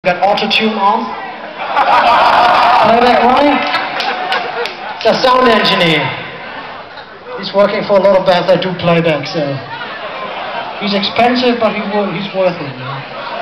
Got auto-tune on. Playback running. The sound engineer. He's working for a lot of bands that do playback, so he's expensive, but he's worth it.